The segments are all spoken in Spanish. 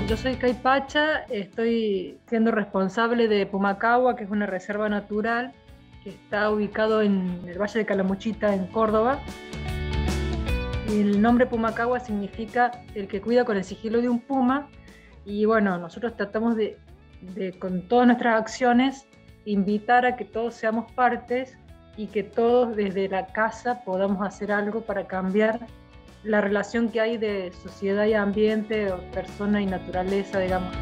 Yo soy Caipacha, estoy siendo responsable de Pumacahua, que es una reserva natural que está ubicado en el Valle de Calamuchita, en Córdoba. Y el nombre Pumacahua significa el que cuida con el sigilo de un puma. Y bueno, nosotros tratamos con todas nuestras acciones, invitar a que todos seamos partes y que todos desde la casa podamos hacer algo para cambiar la relación que hay de sociedad y ambiente, o persona y naturaleza, digamos.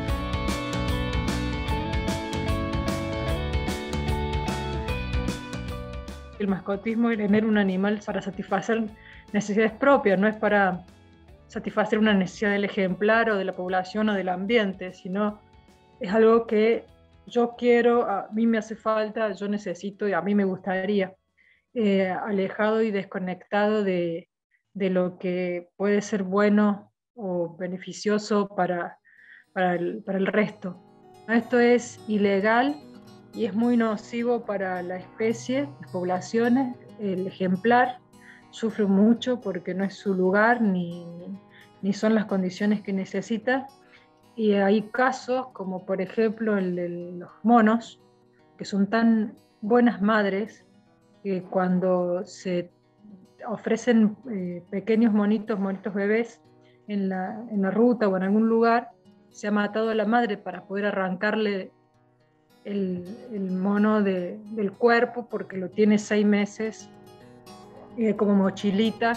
El mascotismo es tener un animal para satisfacer necesidades propias, no es para satisfacer una necesidad del ejemplar o de la población o del ambiente, sino es algo que yo quiero, a mí me hace falta, yo necesito y a mí me gustaría, alejado y desconectado de lo que puede ser bueno o beneficioso para el resto. Esto es ilegal y es muy nocivo para la especie, las poblaciones. El ejemplar sufre mucho porque no es su lugar ni son las condiciones que necesita. Y hay casos como por ejemplo el de los monos, que son tan buenas madres que cuando se ofrecen pequeños monitos bebés en la ruta o en algún lugar, se ha matado a la madre para poder arrancarle el mono del cuerpo porque lo tiene 6 meses como mochilita.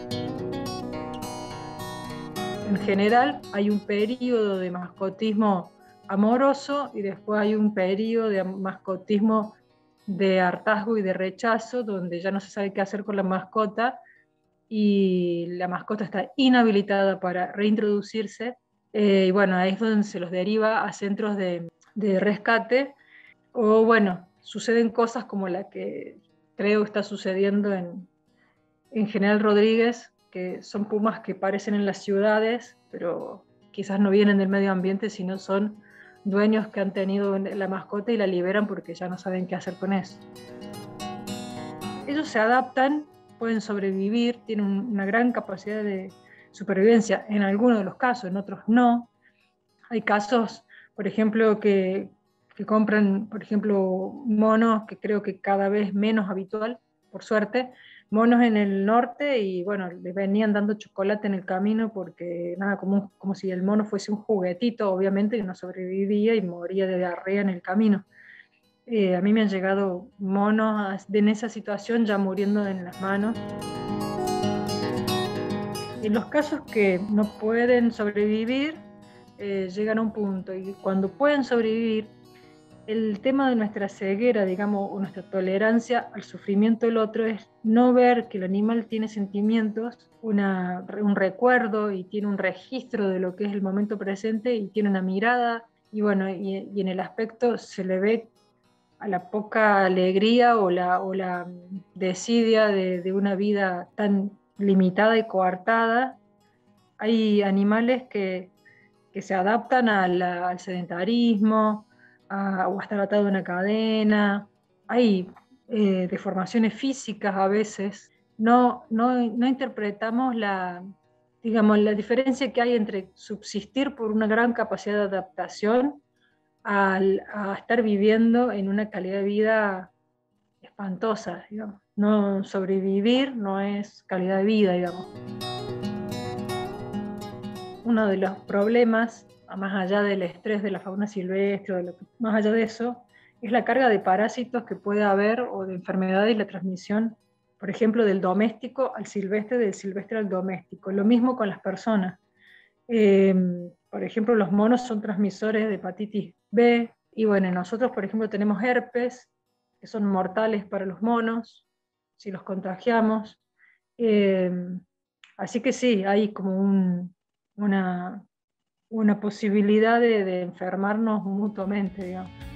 En general hay un periodo de mascotismo amoroso y después hay un periodo de mascotismo de hartazgo y de rechazo, donde ya no se sabe qué hacer con la mascota y la mascota está inhabilitada para reintroducirse. Y bueno, ahí es donde se los deriva a centros de rescate, o bueno, suceden cosas como la que creo está sucediendo en General Rodríguez, que son pumas que parecen en las ciudades, pero quizás no vienen del medio ambiente, sino son dueños que han tenido la mascota y la liberan porque ya no saben qué hacer con eso. Ellos se adaptan, pueden sobrevivir, tienen una gran capacidad de supervivencia en algunos de los casos, en otros no. Hay casos, por ejemplo, que compran, por ejemplo, monos, que creo que cada vez menos habitual, por suerte, monos en el norte y bueno, les venían dando chocolate en el camino porque nada, como si el mono fuese un juguetito, obviamente, que no sobrevivía y moría de diarrea en el camino. A mí me han llegado monos en esa situación ya muriendo en las manos. En los casos que no pueden sobrevivir, llegan a un punto y cuando pueden sobrevivir, el tema de nuestra ceguera, digamos, o nuestra tolerancia al sufrimiento del otro es no ver que el animal tiene sentimientos, un recuerdo y tiene un registro de lo que es el momento presente y tiene una mirada y bueno, y en el aspecto se le ve a la poca alegría o la desidia de una vida tan limitada y coartada. Hay animales que se adaptan al sedentarismo, o a estar atado a una cadena. Hay deformaciones físicas a veces. No interpretamos digamos, la diferencia que hay entre subsistir por una gran capacidad de adaptación a estar viviendo en una calidad de vida espantosa, digamos. No sobrevivir no es calidad de vida, digamos. Uno de los problemas, más allá del estrés de la fauna silvestre, más allá de eso, es la carga de parásitos que puede haber o de enfermedades y la transmisión, por ejemplo, del doméstico al silvestre, del silvestre al doméstico. Lo mismo con las personas. Eh, por ejemplo, los monos son transmisores de hepatitis B, y bueno, nosotros, por ejemplo, tenemos herpes, que son mortales para los monos, si los contagiamos. Eh, Así que sí, hay como una, una posibilidad de enfermarnos mutuamente, digamos.